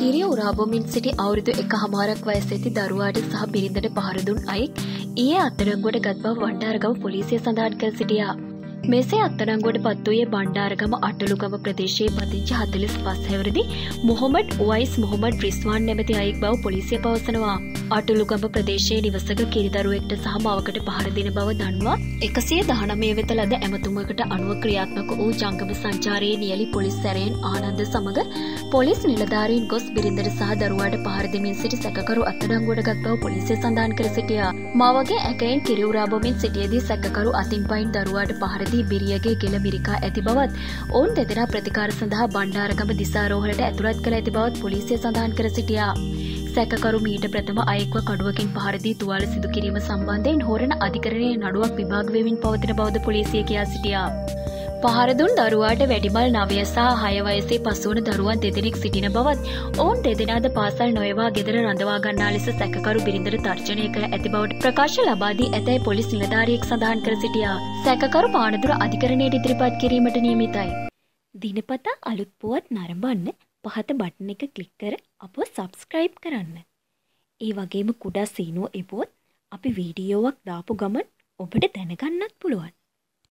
කිරිය උරාබොමින් සිටි අවුරුදු 1කමාරක් වයස ඇති දරුවාට සහ බිරිඳට පහර දුන් අයෙක් ඊයේ අත්අඩංගුවට ගත් බව බණ්ඩාරගම පොලිසිය සඳහන් කර සිටියා. මෙසේ අත්අඩංගුවට පත් වූයේ බණ්ඩාරගම අටලුගම ප්‍රදේශයේ පදිංචි 45 හැවිරිදි මොහොමඩ් උවයිස් මොහොමඩ් රිස්වාන් නැමැති අයෙක් බව පොලිසිය පවසනවා. අටලුගම ප්‍රදේශයේ නිවසක කිරිදරුවෙක්ට සහ මවකට පහර දෙන බව දන්වා 119 වෙත ලද ඇමතුමකට අනුව ක්‍රියාත්මක වූ ජංගම සංචාරයේ නියලි පොලිස් සැරයන් ආනන්ද සමග පොලිස් නිලධාරීන් ගොස් බිරිඳට සහ දරුවාට පහර දෙමින් සිටි සැකකරු අත්අඩංගුවට ගත් බව පොලිසිය සඳහන් කර සිටියා. මවගේ ඇකෙන් කිරි උරා බොමින් සිටියේදී සැකකරු අතින් පයින් දරුවාට පහර දී බිරියගේ ගෙල මිරිකා ඇති බවත් ඔවුන් දෙදෙනා ප්‍රතිකාර සඳහා බණ්ඩාරගම දිසාරෝහලට ඇතුළත් කළ ඇති බවත් පොලිසිය සඳහන් කර සිටියා. සැකකරු මීට ප්‍රථම අයෙක්ව කඩුවකින් පහර දී තුවාල සිදු කිරීම සම්බන්ධයෙන් හොරණ අධිකරණයේ නඩුවක් විභාග වෙමින් පවතින බවද පොලිසිය කියා සිටියා. පහර දුන් දරුවාට වැඩිමල් 9 සහ 6 වයසේ පසුවන දරුවන් දෙදෙනෙක් සිටින බවත් ඔවුන් දෙදෙනාද පාසල් නොයවා ගෙදර රඳවා ගන්නා ලෙස සැකකරු බිරිඳට තර්ජනය කර ඇති බවට ප්‍රකාශ ලබා දී ඇතැයි පොලිස් නිලධාරියෙක් සඳහන් කර සිටියා. සැකකරු පානදුර අධිකරණයට ඉදිරිපත් කිරීමට නියමිතයි. දිනපතා අලුත් පුවත් නරඹන්න පහත බටන් එක ක්ලික් කර අපව සබ්ස්ක්‍රයිබ් කරන්න. ඒ වගේම කුඩා සීනුව එපුවොත් අපි වීඩියෝවක් දාපු ගමන් ඔබට දැනගන්නත් පුළුවන්.